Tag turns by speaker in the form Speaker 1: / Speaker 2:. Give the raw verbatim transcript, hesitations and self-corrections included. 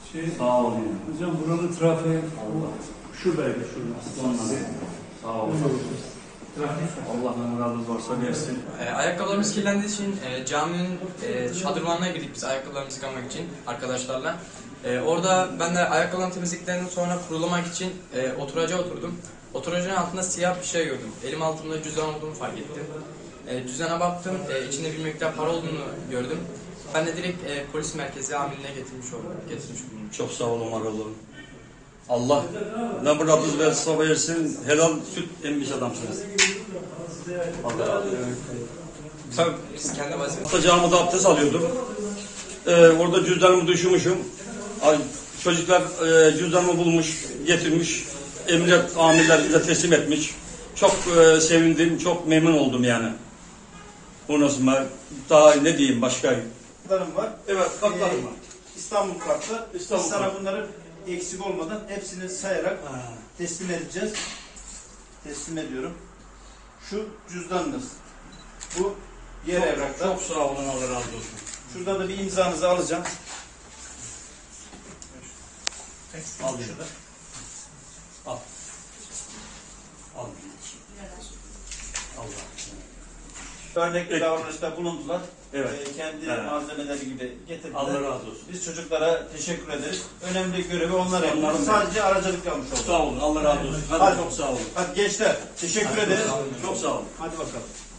Speaker 1: Şey,
Speaker 2: Sağ olun.
Speaker 1: hocam buranın trafiği
Speaker 2: Allah.
Speaker 1: şuradaydı, şurada.
Speaker 2: Sağ olun. Allah ne razı varsa versin.
Speaker 3: E, ayakkabılarımız kirlendiği için e, caminin e, şadırvanına girdik biz ayakkabılarımızı yıkamak için arkadaşlarla. E, orada ben de ayakkabılarımı temizledikten sonra kurulamak için e, oturacağa oturdum. Oturacağın altında siyah bir şey gördüm. Elim altımda cüzdan olduğunu fark ettim. E, cüzdana baktım, e, içinde bir miktar para olduğunu gördüm. Ben de direkt e, polis merkezi amiline getirmiş oldum. Getirmiş oldum.
Speaker 2: Çok sağ olun, var olun. Allah ne muradınız verse versin. Helal süt emmiş adamsınız. Allah razı olsun.
Speaker 3: Tabii biz kendi vazifemiz.
Speaker 2: Hatta camide abdest alıyordum. Ee, orada cüzdanımı düşürmüşüm. Ay, çocuklar e, cüzdanımı bulmuş, getirmiş. Emniyet amirler bize teslim etmiş. Çok e, sevindim, çok memnun oldum yani. Ondan sonra daha ne diyeyim başka?
Speaker 4: Kartlarım var.
Speaker 2: Evet, kartlarım
Speaker 4: Ee,
Speaker 2: var.
Speaker 4: İstanbul kartı.
Speaker 2: İstanbul
Speaker 4: Biz sana
Speaker 2: kartı.
Speaker 4: bunları eksik olmadan hepsini sayarak
Speaker 2: Ha.
Speaker 4: teslim edeceğiz. Teslim ediyorum. Şu cüzdanınız. Bu diğer evraklar.
Speaker 2: Çok sağ olun, Allah razı olsun.
Speaker 4: Şurada da bir imzanızı alacağım.
Speaker 2: Al şurada. Al. Al. Allah.
Speaker 4: Örnek bir
Speaker 2: Evet.
Speaker 4: davranışta bulundular.
Speaker 2: Evet.
Speaker 4: Ee, kendi
Speaker 2: Evet.
Speaker 4: malzemeleri gibi getirdiler.
Speaker 2: Allah razı olsun.
Speaker 4: Biz çocuklara teşekkür ederiz. Önemli görevi onlar yapıyor.
Speaker 2: Onların-
Speaker 4: Sadece aracılık yapmış olduk.
Speaker 2: Sağ olun, Allah razı olsun. Hadi,
Speaker 4: Hadi.
Speaker 2: çok sağ olun.
Speaker 4: Hadi gençler teşekkür ederiz.
Speaker 2: Çok sağ olun.
Speaker 4: Hadi bakalım.